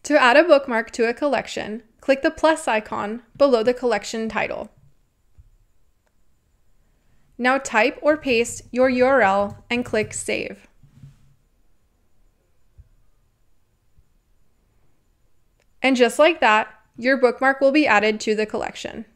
To add a bookmark to a collection, click the plus icon below the collection title. Now type or paste your URL and click Save. And just like that, your bookmark will be added to the collection.